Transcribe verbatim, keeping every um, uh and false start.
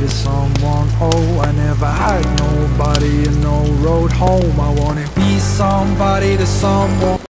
to someone. Oh, I never had nobody and no road home. I wanna be somebody to someone.